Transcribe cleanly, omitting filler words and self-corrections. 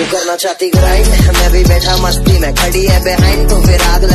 तू करना चाहती ग्राइंड, मैं भी बैठा मस्ती में, खड़ी है बिहाइंड तो फिर आग